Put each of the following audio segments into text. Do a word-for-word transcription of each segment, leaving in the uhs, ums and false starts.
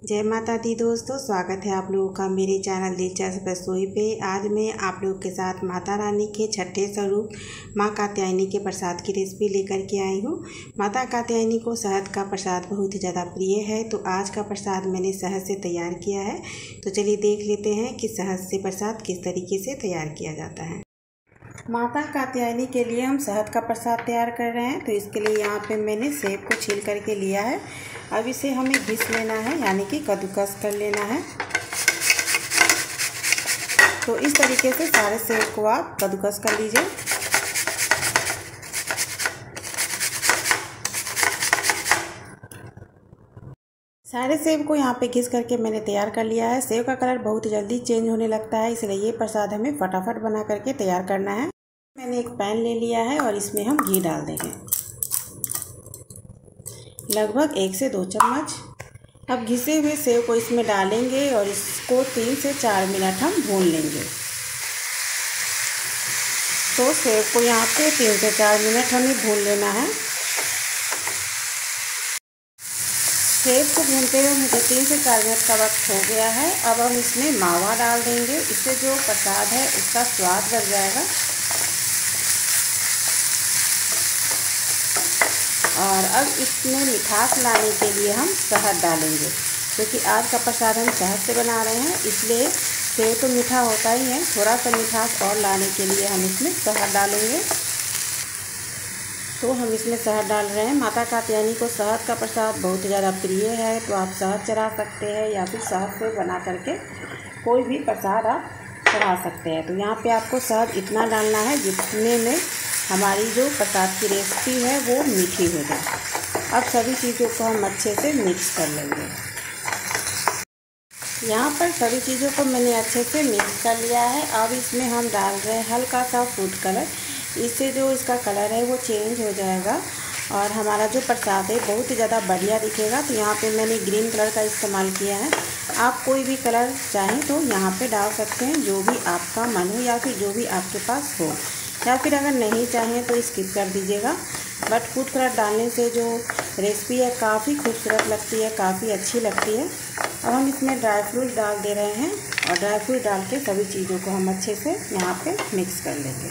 जय माता दी दोस्तों, स्वागत है आप लोगों का मेरे चैनल दिलचस्प रसोई पे। आज मैं आप लोगों के साथ माता रानी के छठे स्वरूप माँ कात्यायनी के प्रसाद की रेसिपी लेकर के आई हूँ। माता कात्यायनी को शहद का प्रसाद बहुत ही ज़्यादा प्रिय है, तो आज का प्रसाद मैंने शहद से तैयार किया है। तो चलिए देख लेते हैं कि शहद से प्रसाद किस तरीके से तैयार किया जाता है। माता कात्यायनी के लिए हम शहद का प्रसाद तैयार कर रहे हैं, तो इसके लिए यहाँ पे मैंने सेब को छील करके लिया है। अब इसे हमें घिस लेना है, यानी कि कद्दूकस कर लेना है। तो इस तरीके से सारे सेब को आप कद्दूकस कर लीजिए। सारे सेब को यहाँ पे घिस करके मैंने तैयार कर लिया है। सेब का कलर बहुत जल्दी चेंज होने लगता है, इसलिए ये प्रसाद हमें फटाफट बना करके तैयार करना है। मैंने एक पैन ले लिया है और इसमें हम घी डाल देंगे, लगभग एक से दो चम्मच। अब घिसे हुए सेब को इसमें डालेंगे और इसको तीन से चार मिनट हम भून लेंगे। तो सेब को यहाँ पे तीन से चार मिनट हमें भून लेना है। सेब को भूनते हुए मुझे तीन से चार मिनट का वक्त हो गया है। अब हम इसमें मावा डाल देंगे, इससे जो प्रसाद है उसका स्वाद बढ़ जाएगा। और अब इसमें मिठास लाने के लिए हम शहद डालेंगे, क्योंकि आज का प्रसाद हम शहद से बना रहे हैं, इसलिए सेब तो मीठा होता ही है। थोड़ा सा मिठास और लाने के लिए हम इसमें शहद डालेंगे। तो हम इसमें शहद डाल रहे हैं। माता कात्यायनी को शहद का प्रसाद बहुत ज़्यादा प्रिय है, तो आप शहद चढ़ा सकते हैं या फिर शहद से बना करके कोई भी प्रसाद आप चढ़ा सकते हैं। तो यहाँ पे आपको शहद इतना डालना है जितने में हमारी जो प्रसाद की रेसिपी है वो मीठी हो जाए। अब सभी चीज़ों को हम अच्छे से मिक्स कर लेंगे। यहाँ पर सभी चीज़ों को मैंने अच्छे से मिक्स कर लिया है। अब इसमें हम डाल रहे हैं हल्का सा फूड कलर, इससे जो इसका कलर है वो चेंज हो जाएगा और हमारा जो प्रसाद है बहुत ही ज़्यादा बढ़िया दिखेगा। तो यहाँ पे मैंने ग्रीन कलर का इस्तेमाल किया है। आप कोई भी कलर चाहें तो यहाँ पे डाल सकते हैं, जो भी आपका मन हो या फिर जो भी आपके पास हो, या फिर अगर नहीं चाहें तो स्किप कर दीजिएगा। बट फूड कलर डालने से जो रेसिपी है काफ़ी खूबसूरत लगती है, काफ़ी अच्छी लगती है। अब हम इसमें ड्राई फ्रूट डाल दे रहे हैं और ड्राई फ्रूट डाल के सभी चीज़ों को हम अच्छे से यहाँ पे मिक्स कर लेंगे।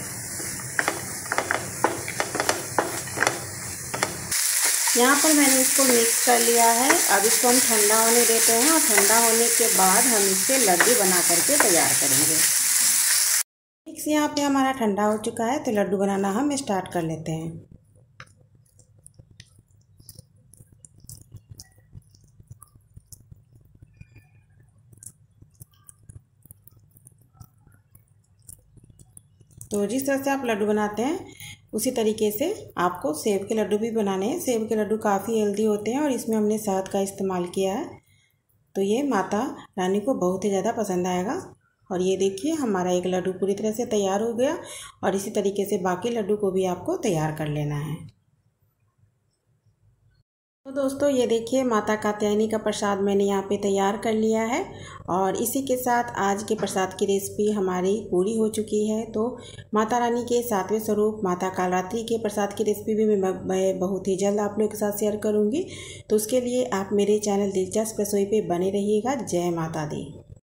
यहाँ पर मैंने इसको मिक्स कर लिया है। अब इसको हम ठंडा होने देते हैं और ठंडा होने के बाद हम इसके लड्डू बना करके तैयार करेंगे। मिक्स यहाँ पे हमारा ठंडा हो चुका है, तो लड्डू बनाना हम स्टार्ट कर लेते हैं। तो जिस तरह से आप लड्डू बनाते हैं उसी तरीके से आपको सेब के लड्डू भी बनाने हैं। सेब के लड्डू काफ़ी हेल्दी होते हैं और इसमें हमने शहद का इस्तेमाल किया है, तो ये माता रानी को बहुत ही ज़्यादा पसंद आएगा। और ये देखिए हमारा एक लड्डू पूरी तरह से तैयार हो गया और इसी तरीके से बाकी लड्डू को भी आपको तैयार कर लेना है। तो दोस्तों ये देखिए माता कात्यायनी का प्रसाद मैंने यहाँ पे तैयार कर लिया है और इसी के साथ आज के प्रसाद की रेसिपी हमारी पूरी हो चुकी है। तो माता रानी के सातवें स्वरूप माता कालरात्रि के प्रसाद की रेसिपी भी मैं बहुत ही जल्द आप लोगों के साथ शेयर करूँगी। तो उसके लिए आप मेरे चैनल दिलचस्प रसोई पे बने रहिएगा। जय माता दी।